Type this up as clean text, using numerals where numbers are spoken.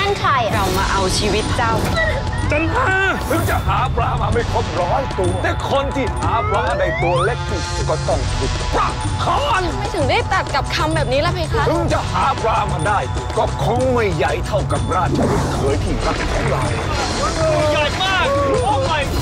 านใครเรามาเอาชีวิตเจ้าจันทาถึงจะหาปลามาไม่ครบ100 ตัวแต่คนที่หาปลาได้ตัวเล็กที่สุดก็ต้องถูกปรับคอนไม่ถึงได้ตัดกับคำแบบนี้ล่ะเพคะถึงจะหาปลามาได้ก็คงไม่ใหญ่เท่ากับราชบุตรเคยที่รักของเราใหญ่มากโอ้ my